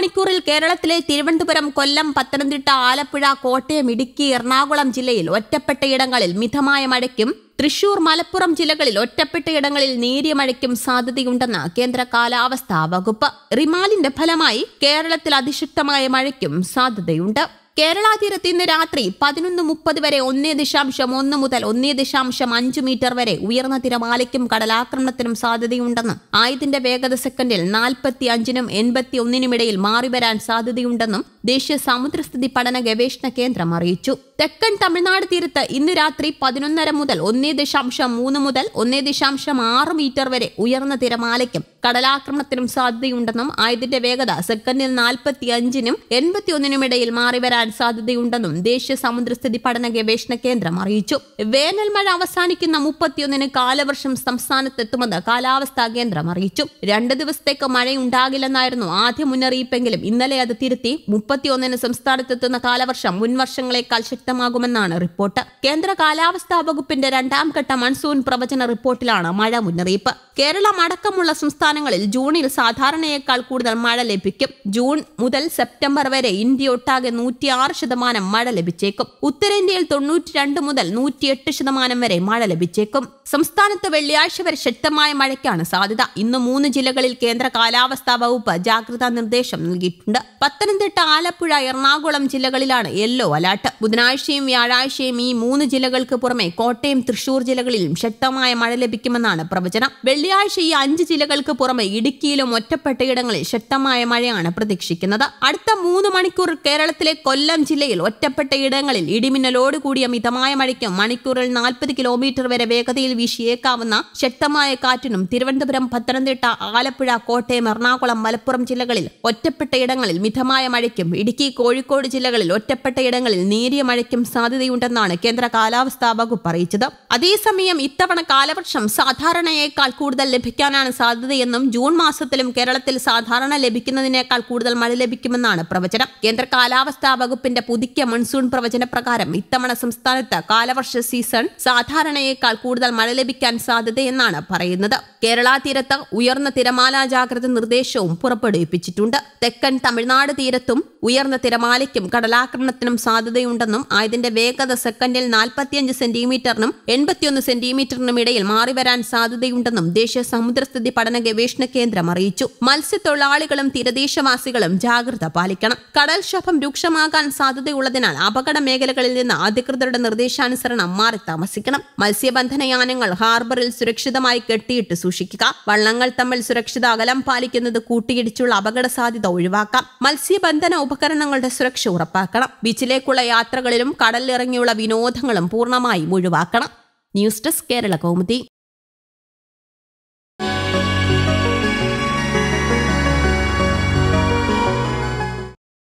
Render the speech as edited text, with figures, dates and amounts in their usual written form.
മണിക്കൂറിൽ കേരളത്തിലെ തിരുവനന്തപുരം, കൊല്ലം, പത്തനംതിട്ട, ആലപ്പുഴ, കോട്ടയം, ഇടുക്കി, എറണാകുളം ജില്ലയിൽ ഒറ്റപ്പെട്ടയിടങ്ങളിൽ മിതമായ മഴയ്ക്കും തൃശൂർ, മലപ്പുറം ജില്ലകളിൽ ഒറ്റപ്പെട്ടയിടങ്ങളിൽ നേരിയ മഴയ്ക്കും സാധ്യതയുണ്ടെന്ന് കേന്ദ്ര കാലാവസ്ഥാ വകുപ്പ്. റിമാലിന്റെ ഫലമായി കേരളത്തിൽ അതിശക്തമായ മഴയ്ക്കും സാധ്യതയുണ്ട്. കേരള തീരത്ത് ഇന്ന് രാത്രി 11:30 വരെ 1.1 മുതൽ 1.5 മീറ്റർ വരെ ഉയർന്ന തിരമാലയ്ക്കും കടലാക്രമണത്തിനും സാധ്യതയുണ്ടെന്നും ആയതിന്റെ വേഗത സെക്കൻഡിൽ 45-നും 81-നും ഇടയിൽ മാറിവരാൻ സാധ്യതയുണ്ടെന്നും ദേശീയ സമുദ്രസ്ഥിതി പഠന ഗവേഷണ കേന്ദ്രം അറിയിച്ചു. തെക്കൻ തമിഴ്നാട് തീരത്ത് ഇന്ന് രാത്രി 11:30 മുതൽ 1.3 മുതൽ 1.6 മീറ്റർ വരെ ഉയർന്ന തിരമാലയ്ക്കും കടലാക്രമണത്തിനും സാധ്യതയുണ്ടെന്നും ആയതിന്റെ വേഗത സെക്കൻഡിൽ 45-നും 81-നും ഇടയിൽ മാറിവരാൻ സാധ്യതയുണ്ടെന്നും ദേശീയ സമുദ്രസ്ഥിതി പഠന ഗവേഷണ കേന്ദ്രം അറിയിച്ചു. വേനൽ മഴ അവസാനിക്കുന്ന 31-ന് കാലവർഷം സംസ്ഥാനത്തെത്തുമെന്ന് കാലാവസ്ഥാ കേന്ദ്രം അറിയിച്ചു. 2 ദിവസത്തേക്ക് മഴയുണ്ടാകില്ലെന്നായിരുന്നു ആദ്യ മുന്നറിയിപ്പെങ്കിലും ഇന്നലെ അത് തിരുത്തി 31-ന് സംസ്ഥാനത്തെത്തുന്ന കാലവർഷം മുൻവർഷങ്ങളെക്കാൾ ശക്തമാകുമെന്നാണ് റിപ്പോർട്ട്. കേന്ദ്ര കാലാവസ്ഥാ വകുപ്പിന്റെ 2ാം ഘട്ട മൺസൂൺ പ്രവചന റിപ്പോർട്ടിലാണ് മഴ മുന്നറിയിപ്പ്. കേരളം അടക്കമുള്ള സംസ്ഥാനങ്ങളിൽ ജൂണിൽ സാധാരണയേക്കാൾ കൂടുതൽ മഴ ലഭിക്കും. ജൂൺ മുതൽ സെപ്റ്റംബർ വരെ ഇന്ത്യയൊട്ടാകെ 106% മഴ ലഭിച്ചേക്കും. ഉത്തരേന്ത്യയിൽ 92 മുതൽ 108% വരെ മഴ ലഭിച്ചേക്കും. സംസ്ഥാനത്ത് വെള്ളിയാഴ്ച വരെ ശക്തമായ മഴയ്ക്കാണ് സാധ്യത. ഇന്ന് 3 ജില്ലകളിൽ കേന്ദ്ര കാലാവസ്ഥാ വകുപ്പ് ജാഗ്രതാ നിർദ്ദേശം നൽകിയിട്ടുണ്ട്. പത്തനംതിട്ട, ആലപ്പുഴ, എറണാകുളം ജില്ലകളിലാണ് യെല്ലോ അലർട്ട്. ബുധനാഴ്ചയും വ്യാഴാഴ്ചയും ഈ 3 ജില്ലകൾക്ക് പുറമെ കോട്ടയം, തൃശൂർ ജില്ലകളിലും ശക്തമായ മഴ ലഭിക്കുമെന്നാണ് പ്രവചനം. വെള്ളിയാഴ്ച ഈ 5 ജില്ലകൾക്ക് പുറമെ ഇടുക്കിയിലും ഒറ്റപ്പെട്ടയിടങ്ങളിൽ ശക്തമായ മഴയാണ് പ്രതീക്ഷിക്കുന്നത്. അടുത്ത 3 മണിക്കൂർ കേരളത്തിലെ കൊല്ലം ജില്ലയിൽ ഒറ്റപ്പെട്ടയിടങ്ങളിൽ ഇടിമിന്നലോട് കൂടിയ മിതമായ മഴയ്ക്കും മണിക്കൂറിൽ 40 കിലോമീറ്റർ വരെ വേഗതയിൽ വീശിയേക്കാവുന്ന ശക്തമായ കാറ്റിനും തിരുവനന്തപുരം, പത്തനംതിട്ട, ആലപ്പുഴ, കോട്ടയം, എറണാകുളം, മലപ്പുറം ജില്ലകളിൽ ഒറ്റപ്പെട്ടയിടങ്ങളിൽ മിതമായ മഴയ്ക്കും ഇടുക്കി, കോഴിക്കോട് ജില്ലകളിൽ ഒറ്റപ്പെട്ടയിടങ്ങളിൽ നേരിയ മഴയ്ക്കും സാധ്യതയുണ്ടെന്നാണ് കേന്ദ്ര കാലാവസ്ഥാ വകുപ്പ് അറിയിച്ചത്. അതേസമയം ഇത്തവണ കാലവർഷം സാധാരണയേക്കാൾ കൂടുതൽ ലഭിക്കാനാണ് സാധ്യതയെന്നും ജൂൺ മാസത്തിലും കേരളത്തിൽ സാധാരണ ലഭിക്കുന്നതിനേക്കാൾ കൂടുതൽ മഴ ലഭിക്കുമെന്നാണ് പ്രവചനം. കേന്ദ്ര കാലാവസ്ഥാ വകുപ്പിന്റെ പുതുക്കിയ മൺസൂൺ പ്രവചന പ്രകാരം ഇത്തവണ സംസ്ഥാനത്ത് കാലവർഷ സീസൺ സാധാരണയേക്കാൾ കൂടുതൽ മഴ ലഭിക്കാൻ സാധ്യതയെന്നാണ് പറയുന്നത്. കേരള തീരത്ത് ഉയർന്ന തിരമാല ജാഗ്രത നിർദ്ദേശവും പുറപ്പെടുവിപ്പിച്ചിട്ടുണ്ട്. തെക്കൻ തമിഴ്നാട് തീരത്തും ഉയർന്ന തിരമാലയ്ക്കും കടലാക്രമണത്തിനും സാധ്യതയുണ്ടെന്നും ആയതിന്റെ വേഗത സെക്കൻഡിൽ 45 സെന്റിമീറ്ററിനും 81 സെന്റിമീറ്ററിനും ഇടയിൽ മാറിവരാൻ സാധ്യതയുണ്ടെന്നും ദേശീയ സമുദ്രസ്ഥിതി പഠന ഗവേഷണ കേന്ദ്രം അറിയിച്ചു. മത്സ്യത്തൊഴിലാളികളും തീരദേശവാസികളും ജാഗ്രത പാലിക്കണം. കടൽക്ഷോഭം രൂക്ഷമാകാൻ സാധ്യതയുള്ളതിനാൽ അപകട മേഖലകളിൽ നിന്ന് അധികൃതരുടെ നിർദ്ദേശാനുസരണം മാറി താമസിക്കണം. മത്സ്യബന്ധനയാനങ്ങൾ ഹാർബറിൽ സുരക്ഷിതമായി കെട്ടിയിട്ട് സൂക്ഷിക്കുക. വള്ളങ്ങൾ തമ്മിൽ സുരക്ഷിത അകലം പാലിക്കുന്നത് കൂട്ടിയിടിച്ചുള്ള അപകട സാധ്യത ഒഴിവാക്കാം. മത്സ്യബന്ധന ഉപകരണങ്ങളുടെ സുരക്ഷ ഉറപ്പാക്കണം. ബീച്ചിലേക്കുള്ള യാത്രകളിലും കടലിലിറങ്ങിയുള്ള വിനോദങ്ങളും പൂർണ്ണമായും ഒഴിവാക്കണം. News desk, Kerala Kaumudi.